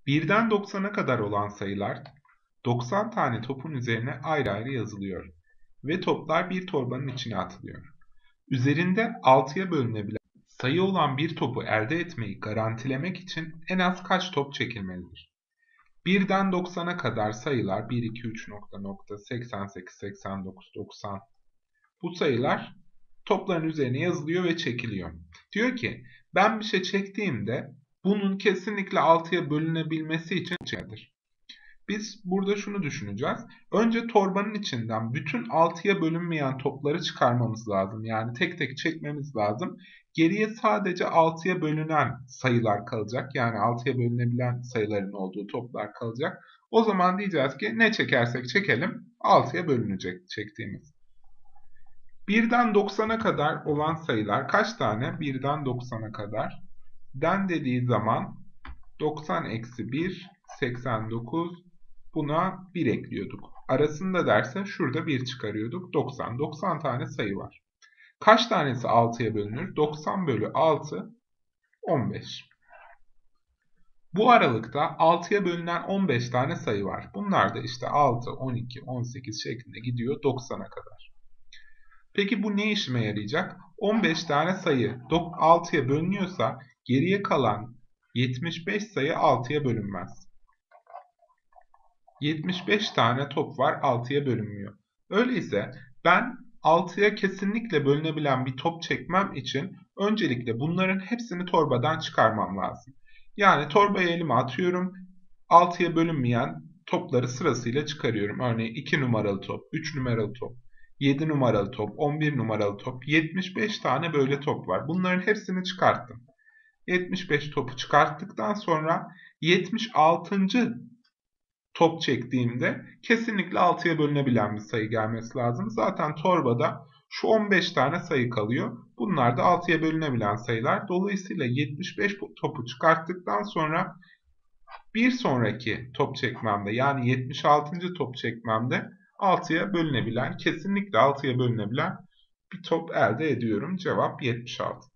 Birden 90'a kadar olan sayılar 90 tane topun üzerine ayrı ayrı yazılıyor ve toplar bir torbanın içine atılıyor. Üzerinde 6'ya bölünebilen sayı olan bir topu elde etmeyi garantilemek için en az kaç top çekilmelidir? Birden 90'a kadar sayılar 1, 2, 3, 88, 89, 90. Bu sayılar topların üzerine yazılıyor ve çekiliyor. Diyor ki ben bir şey çektiğimde bunun kesinlikle 6'ya bölünebilmesi için çekilir. Biz burada şunu düşüneceğiz. Önce torbanın içinden bütün 6'ya bölünmeyen topları çıkarmamız lazım. Yani tek tek çekmemiz lazım. Geriye sadece 6'ya bölünen sayılar kalacak. Yani 6'ya bölünebilen sayıların olduğu toplar kalacak. O zaman diyeceğiz ki ne çekersek çekelim 6'ya bölünecek çektiğimiz. 1'den 90'a kadar olan sayılar kaç tane? 1'den 90'a kadar. Den dediği zaman 90 eksi 1, 89. Buna 1 ekliyorduk. Arasında derse şurada 1 çıkarıyorduk. 90. 90 tane sayı var. Kaç tanesi 6'ya bölünür? 90 bölü 6, 15. Bu aralıkta 6'ya bölünen 15 tane sayı var. Bunlar da işte 6, 12, 18 şeklinde gidiyor 90'a kadar. Peki bu ne işime yarayacak? 15 tane sayı 6'ya bölünüyorsa geriye kalan 75 sayı 6'ya bölünmez. 75 tane top var 6'ya bölünmüyor. Öyleyse ben 6'ya kesinlikle bölünebilen bir top çekmem için öncelikle bunların hepsini torbadan çıkarmam lazım. Yani torbayı elime atıyorum. 6'ya bölünmeyen topları sırasıyla çıkarıyorum. Örneğin 2 numaralı top, 3 numaralı top, 7 numaralı top, 11 numaralı top, 75 tane böyle top var. Bunların hepsini çıkarttım. 75 topu çıkarttıktan sonra 76. top çektiğimde kesinlikle 6'ya bölünebilen bir sayı gelmesi lazım. Zaten torbada şu 15 tane sayı kalıyor. Bunlar da 6'ya bölünebilen sayılar. Dolayısıyla 75 topu çıkarttıktan sonra bir sonraki top çekmemde yani 76. top çekmemde 6'ya bölünebilen, kesinlikle 6'ya bölünebilen bir top elde ediyorum. Cevap 76.